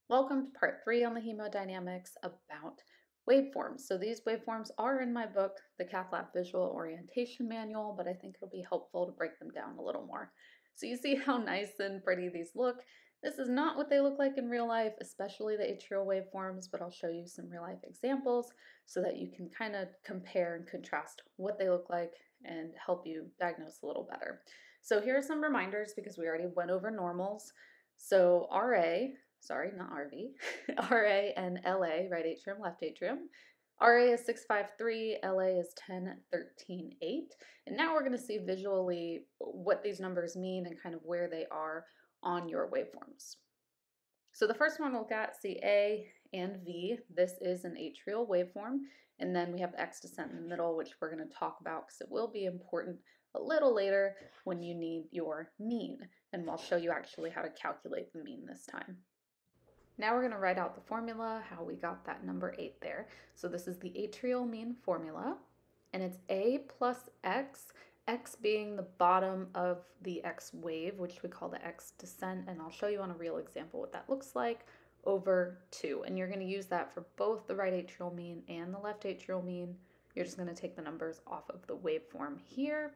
Welcome to part 3 on the hemodynamics about waveforms. So these waveforms are in my book, the Cath Lab Visual Orientation Manual, but I think it'll be helpful to break them down a little more. So you see how nice and pretty these look. This is not what they look like in real life, especially the atrial waveforms, but I'll show you some real life examples so that you can kind of compare and contrast what they look like and help you diagnose a little better. So here are some reminders because we already went over normals. So sorry, not RV, RA and LA, right atrium, left atrium. RA is 653, LA is 1013.8. And now we're going to see visually what these numbers mean and kind of where they are on your waveforms. So the first one we'll look at, see A and V. This is an atrial waveform. And then we have the X descent in the middle, which we're going to talk about because it will be important a little later when you need your mean. And I'll show you actually how to calculate the mean this time. Now we're going to write out the formula, how we got that number 8 there. So this is the atrial mean formula, and it's A plus X, X being the bottom of the X wave, which we call the X descent, and I'll show you on a real example what that looks like, over 2. And you're going to use that for both the right atrial mean and the left atrial mean. You're just going to take the numbers off of the waveform here,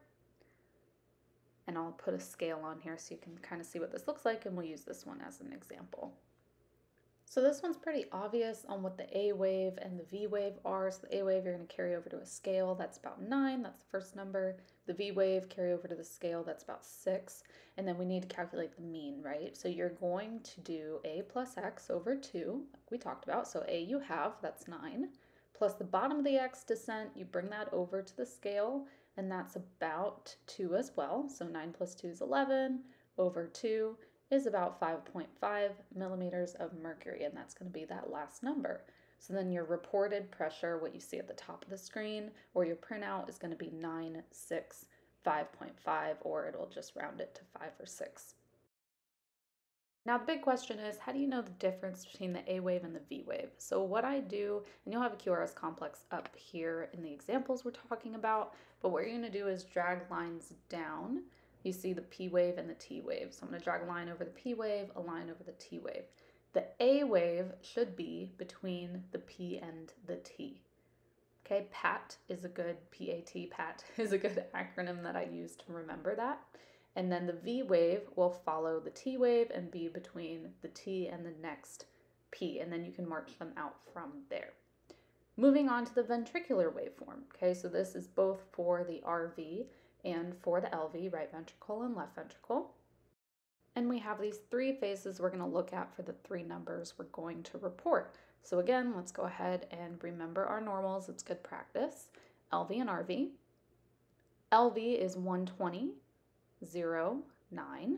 and I'll put a scale on here so you can kind of see what this looks like, and we'll use this one as an example. So this one's pretty obvious on what the A wave and the V wave are. So the A wave you're going to carry over to a scale, that's about 9, that's the first number. The V wave carry over to the scale, that's about 6. And then we need to calculate the mean, right? So you're going to do A plus X over 2, like we talked about. So A you have, that's 9, plus the bottom of the X descent, you bring that over to the scale, and that's about 2 as well. So 9 plus 2 is 11 over 2 is about 5.5 millimeters of mercury, and that's going to be that last number. So then your reported pressure, what you see at the top of the screen, or your printout is going to be 965.5, or it'll just round it to 5 or 6. Now the big question is, how do you know the difference between the A wave and the V wave? So what I do, and you'll have a QRS complex up here in the examples we're talking about, but what you're going to do is drag lines down. You see the P wave and the T wave. So I'm going to drag a line over the P wave, a line over the T wave. The A wave should be between the P and the T. Okay, PAT is a good, P-A-T, PAT is a good acronym that I use to remember that. And then the V wave will follow the T wave and be between the T and the next P, and then you can march them out from there. Moving on to the ventricular waveform. Okay, so this is both for the RV and for the LV, right ventricle and left ventricle. And we have these 3 phases we're going to look at for the 3 numbers we're going to report. So again, let's go ahead and remember our normals. It's good practice. LV and RV. LV is 120, 0, 9.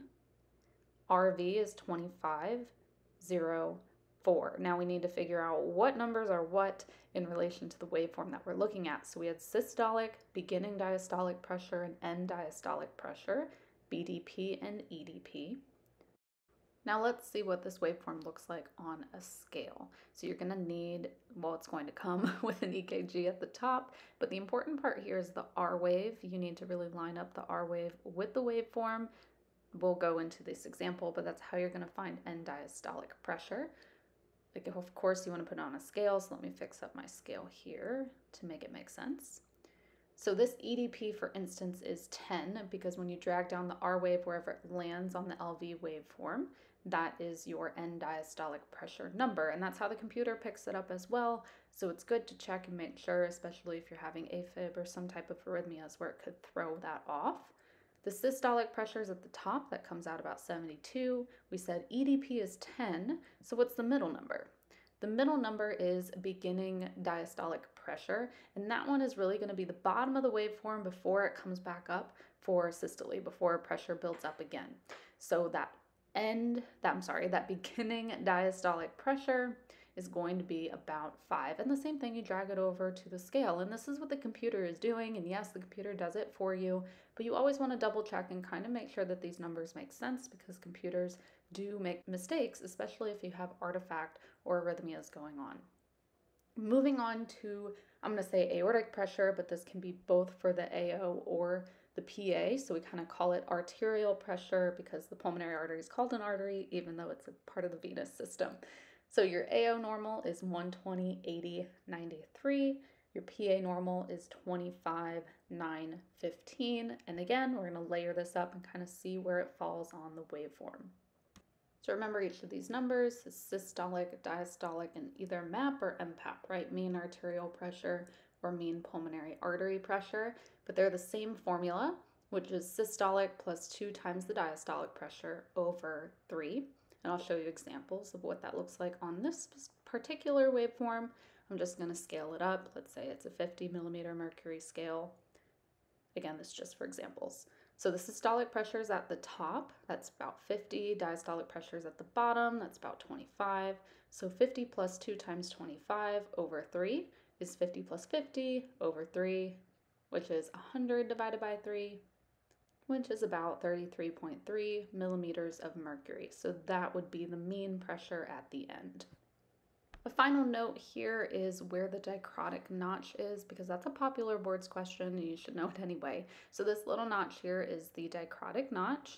RV is 25, 0, 4. Now we need to figure out what numbers are what in relation to the waveform that we're looking at. So we had systolic, beginning diastolic pressure, and end diastolic pressure, BDP and EDP. Now let's see what this waveform looks like on a scale. So you're going to need, well, it's going to come with an EKG at the top, but the important part here is the R wave. You need to really line up the R wave with the waveform. We'll go into this example, but that's how you're going to find end diastolic pressure. Like, of course, you want to put it on a scale, so let me fix up my scale here to make it make sense. So this EDP, for instance, is 10 because when you drag down the R wave wherever it lands on the LV waveform, that is your end diastolic pressure number, and that's how the computer picks it up as well. So it's good to check and make sure, especially if you're having AFib or some type of arrhythmias where it could throw that off. The systolic pressure is at the top, that comes out about 72. We said EDP is 10, so what's the middle number? The middle number is beginning diastolic pressure, and that one is really going to be the bottom of the waveform before it comes back up for systole, before pressure builds up again. So that beginning diastolic pressure is going to be about 5. And the same thing, you drag it over to the scale. And this is what the computer is doing. And yes, the computer does it for you, but you always want to double check and kind of make sure that these numbers make sense because computers do make mistakes, especially if you have artifact or arrhythmias going on. Moving on to, I'm going to say aortic pressure, but this can be both for the AO or the PA, so we kind of call it arterial pressure because the pulmonary artery is called an artery, even though it's a part of the venous system. So your AO normal is 120, 80, 93. Your PA normal is 25, 9, 15. And again, we're going to layer this up and kind of see where it falls on the waveform. So remember each of these numbers is systolic, diastolic, and either MAP or MPAP, right? Mean arterial pressure or mean pulmonary artery pressure. But they're the same formula, which is systolic plus 2 times the diastolic pressure over 3. And I'll show you examples of what that looks like on this particular waveform. I'm just going to scale it up. Let's say it's a 50 millimeter mercury scale. Again, this is just for examples. So the systolic pressure is at the top, that's about 50. Diastolic pressure is at the bottom, that's about 25. So 50 plus 2 times 25 over 3 is 50 plus 50 over 3, which is 100 divided by 3, which is about 33.3 millimeters of mercury. So that would be the mean pressure at the end. A final note here is where the dicrotic notch is, because that's a popular boards question and you should know it anyway. So this little notch here is the dicrotic notch,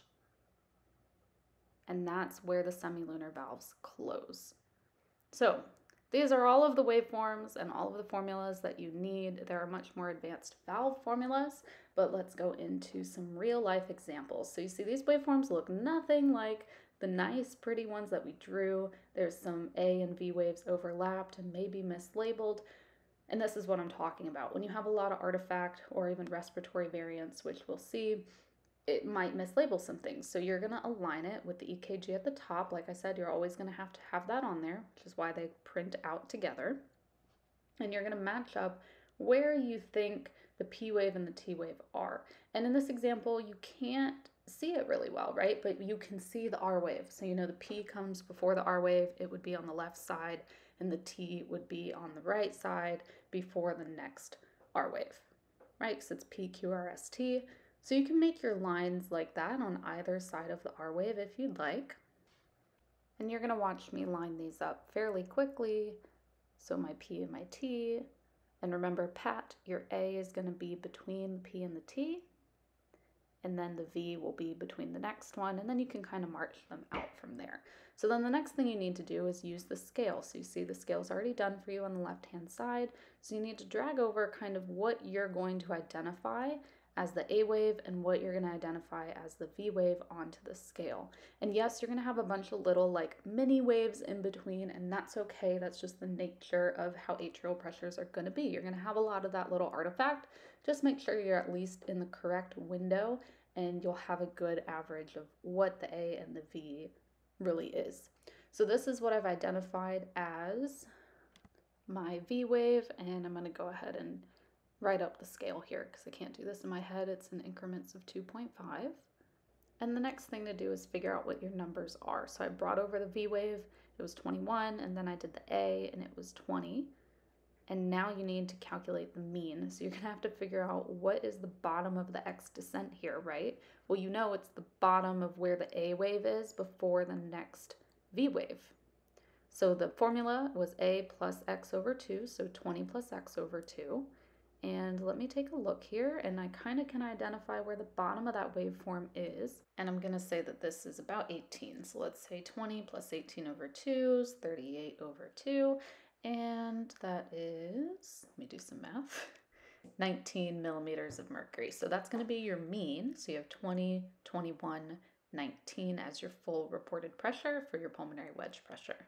and that's where the semilunar valves close. So these are all of the waveforms and all of the formulas that you need. There are much more advanced valve formulas, but let's go into some real life examples. So you see these waveforms look nothing like the nice, pretty ones that we drew. There's some A and V waves overlapped and maybe mislabeled. And this is what I'm talking about. When you have a lot of artifact or even respiratory variants, which we'll see, it might mislabel some things. So you're gonna align it with the EKG at the top. Like I said, you're always gonna have to have that on there, which is why they print out together. And you're gonna match up where you think the P wave and the T wave are. And in this example, you can't see it really well, right? But you can see the R wave. So you know the P comes before the R wave, it would be on the left side, and the T would be on the right side before the next R wave, right? Because it's PQRST. So you can make your lines like that on either side of the R wave if you'd like. And you're gonna watch me line these up fairly quickly. So my P and my T. And remember, Pat, your A is gonna be between the P and the T. And then the V will be between the next one, and then you can kind of march them out from there. So then the next thing you need to do is use the scale. So you see the scale's already done for you on the left-hand side. So you need to drag over kind of what you're going to identify as the A wave and what you're going to identify as the V wave onto the scale. And yes, you're going to have a bunch of little like mini waves in between, and that's okay. That's just the nature of how atrial pressures are going to be. You're going to have a lot of that little artifact. Just make sure you're at least in the correct window, and you'll have a good average of what the A and the V really is. So this is what I've identified as my V wave, and I'm going to go ahead and write up the scale here because I can't do this in my head. It's in increments of 2.5. And the next thing to do is figure out what your numbers are. So I brought over the V wave, it was 21, and then I did the A and it was 20. And now you need to calculate the mean. So you're gonna have to figure out what is the bottom of the X descent here, right? Well, you know it's the bottom of where the A wave is before the next V wave. So the formula was A plus X over 2, so 20 plus X over 2. And let me take a look here, and I kind of can identify where the bottom of that waveform is. And I'm gonna say that this is about 18. So let's say 20 plus 18 over 2 is 38 over 2. And that is, let me do some math, 19 millimeters of mercury. So that's going to be your mean. So you have 20, 21, 19 as your full reported pressure for your pulmonary wedge pressure.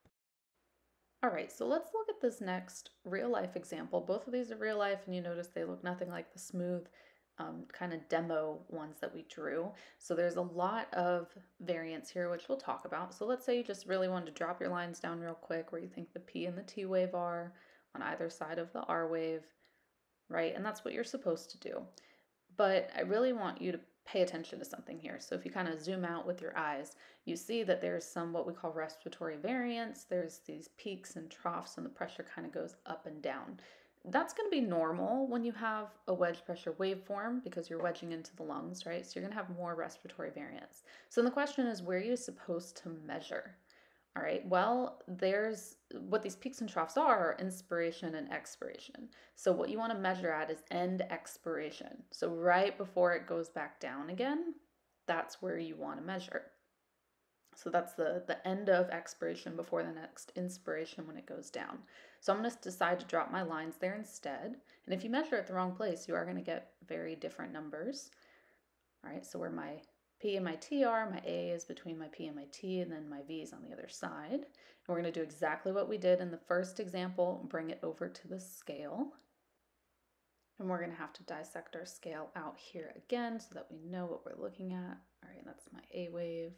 All right, so let's look at this next real life example. Both of these are real life, and you notice they look nothing like the smooth kind of demo ones that we drew. So there's a lot of variance here, which we'll talk about. So let's say you just really wanted to drop your lines down real quick where you think the P and the T wave are on either side of the R wave, right? And that's what you're supposed to do. But I really want you to pay attention to something here. So if you kind of zoom out with your eyes, you see that there's some what we call respiratory variance. There's these peaks and troughs, and the pressure kind of goes up and down. That's going to be normal when you have a wedge pressure waveform because you're wedging into the lungs, right? So you're going to have more respiratory variance. So the question is, where are you supposed to measure? All right, well, there's what these peaks and troughs are, inspiration and expiration. So what you want to measure at is end expiration. So right before it goes back down again, that's where you want to measure. So that's the end of expiration before the next inspiration when it goes down. So I'm going to decide to drop my lines there instead. And if you measure at the wrong place, you are going to get very different numbers. All right, so where my P and my T are, my A is between my P and my T, and then my V is on the other side. And we're going to do exactly what we did in the first example, bring it over to the scale. And we're going to have to dissect our scale out here again so that we know what we're looking at. All right, that's my A wave.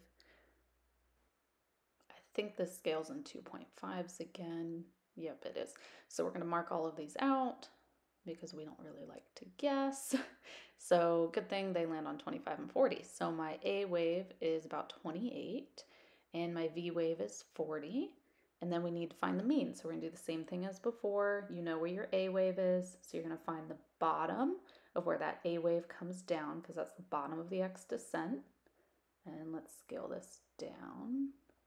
I think this scale's in 2.5s again. Yep, it is. So we're going to mark all of these out because we don't really like to guess. So good thing they land on 25 and 40. So my A wave is about 28 and my V wave is 40. And then we need to find the mean. So we're gonna do the same thing as before. You know where your A wave is. So you're gonna find the bottom of where that A wave comes down because that's the bottom of the X descent. And let's scale this down.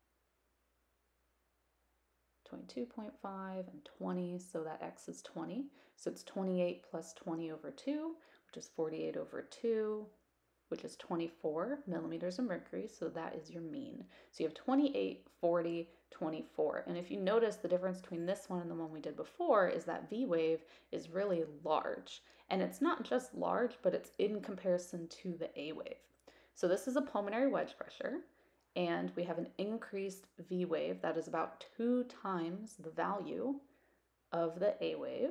22.5 and 20, so that X is 20. So it's 28 plus 20 over 2, which is 48 over 2, which is 24 millimeters of mercury, so that is your mean. So you have 28, 40, 24. And if you notice, the difference between this one and the one we did before is that V wave is really large. And it's not just large, but it's in comparison to the A wave. So this is a pulmonary wedge pressure, and we have an increased V wave that is about 2 times the value of the A wave.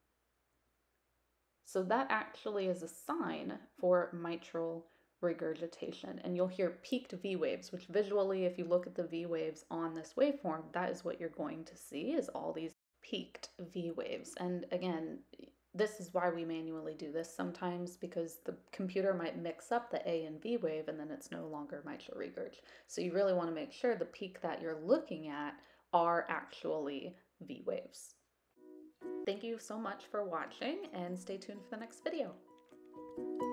So that actually is a sign for mitral regurgitation. And you'll hear peaked V waves, which visually, if you look at the V waves on this waveform, that is what you're going to see, is all these peaked V waves. And again, this is why we manually do this sometimes, because the computer might mix up the A and V wave and then it's no longer mitral regurg. So you really want to make sure the peak that you're looking at are actually V waves. Thank you so much for watching and stay tuned for the next video.